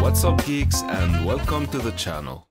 What's up geeks, and welcome to the channel.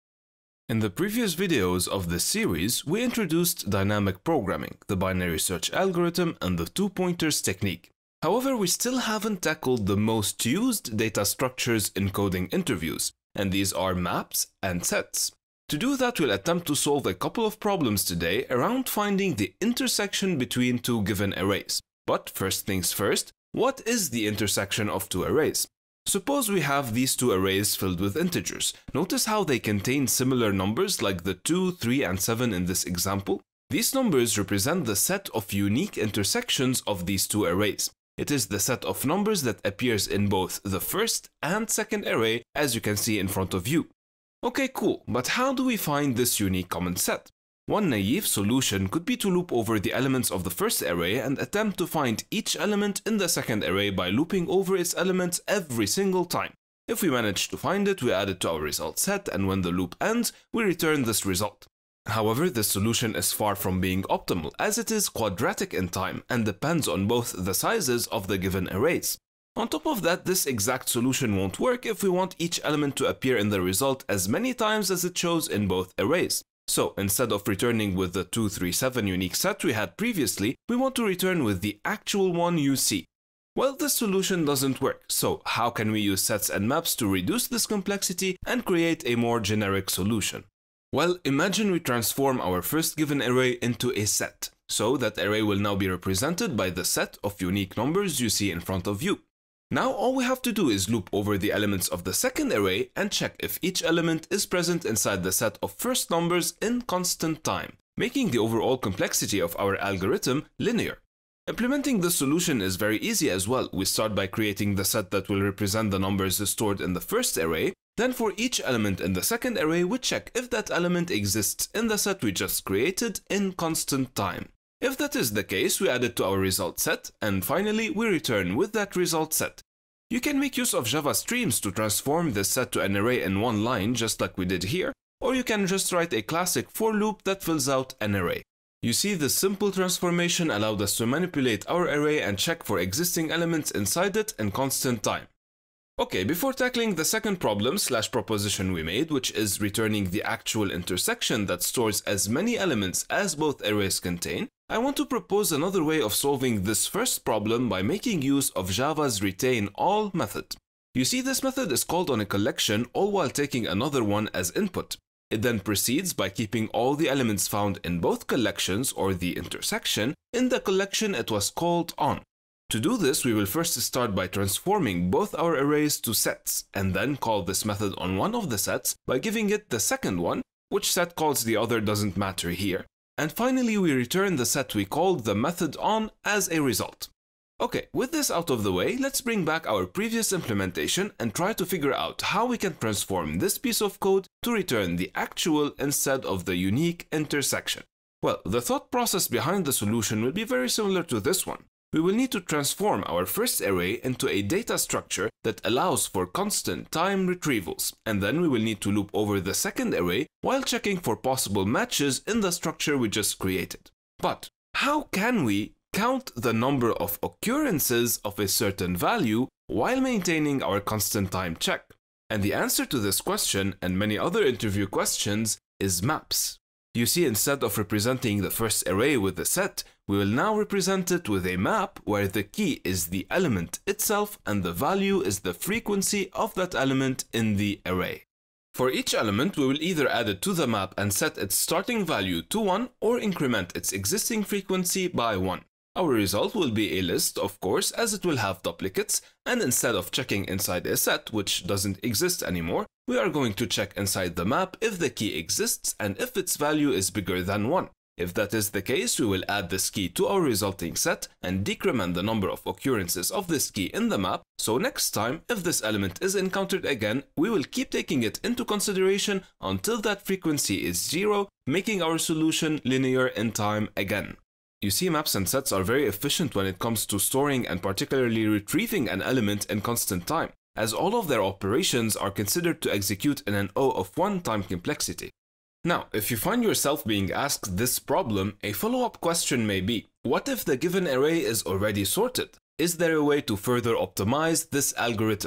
In the previous videos of this series, we introduced dynamic programming, the binary search algorithm, and the two-pointers technique. However, we still haven't tackled the most used data structures in coding interviews, and these are maps and sets. To do that, we'll attempt to solve a couple of problems today around finding the intersection between two given arrays. But first things first, what is the intersection of two arrays? Suppose we have these two arrays filled with integers. Notice how they contain similar numbers like the 2, 3, and 7 in this example. These numbers represent the set of unique intersections of these two arrays. It is the set of numbers that appears in both the first and second array, as you can see in front of you. Okay, cool, but how do we find this unique common set? One naive solution could be to loop over the elements of the first array and attempt to find each element in the second array by looping over its elements every single time. If we manage to find it, we add it to our result set, and when the loop ends, we return this result. However, this solution is far from being optimal, as it is quadratic in time and depends on both the sizes of the given arrays. On top of that, this exact solution won't work if we want each element to appear in the result as many times as it shows in both arrays. So instead of returning with the 2, 3, 7 unique set we had previously, we want to return with the actual one you see. Well, this solution doesn't work, so how can we use sets and maps to reduce this complexity and create a more generic solution? Well, imagine we transform our first given array into a set. So that array will now be represented by the set of unique numbers you see in front of you. Now all we have to do is loop over the elements of the second array and check if each element is present inside the set of first numbers in constant time, making the overall complexity of our algorithm linear. Implementing this solution is very easy as well. We start by creating the set that will represent the numbers stored in the first array. Then for each element in the second array, we check if that element exists in the set we just created in constant time. If that is the case, we add it to our result set, and finally we return with that result set. You can make use of Java streams to transform this set to an array in one line, just like we did here, or you can just write a classic for loop that fills out an array. You see, this simple transformation allowed us to manipulate our array and check for existing elements inside it in constant time. Okay, before tackling the second problem/proposition we made, which is returning the actual intersection that stores as many elements as both arrays contain, I want to propose another way of solving this first problem by making use of Java's retain all method. You see, this method is called on a collection all while taking another one as input. It then proceeds by keeping all the elements found in both collections or the intersection in the collection it was called on. To do this, we will first start by transforming both our arrays to sets, and then call this method on one of the sets by giving it the second one. Which set calls the other doesn't matter here. And finally, we return the set we called the method on as a result. Okay, with this out of the way, let's bring back our previous implementation and try to figure out how we can transform this piece of code to return the actual instead of the unique intersection. Well, the thought process behind the solution will be very similar to this one. We will need to transform our first array into a data structure that allows for constant time retrievals, and then we will need to loop over the second array while checking for possible matches in the structure we just created. But how can we count the number of occurrences of a certain value while maintaining our constant time check? And the answer to this question and many other interview questions is maps. You see, instead of representing the first array with the set, we will now represent it with a map where the key is the element itself and the value is the frequency of that element in the array. For each element, we will either add it to the map and set its starting value to 1 or increment its existing frequency by 1. Our result will be a list, of course, as it will have duplicates, and instead of checking inside a set, which doesn't exist anymore, we are going to check inside the map if the key exists and if its value is bigger than 1. If that is the case, we will add this key to our resulting set and decrement the number of occurrences of this key in the map, so next time, if this element is encountered again, we will keep taking it into consideration until that frequency is 0, making our solution linear in time again. You see, maps and sets are very efficient when it comes to storing and particularly retrieving an element in constant time, as all of their operations are considered to execute in an O of 1 time complexity. Now, if you find yourself being asked this problem, a follow-up question may be, what if the given array is already sorted? Is there a way to further optimize this algorithm?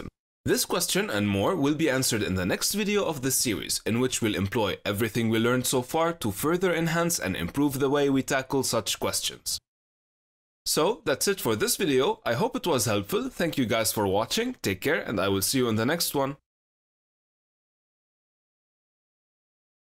This question and more will be answered in the next video of this series, in which we'll employ everything we learned so far to further enhance and improve the way we tackle such questions. So that's it for this video. I hope it was helpful. Thank you guys for watching. Take care, and I will see you in the next one.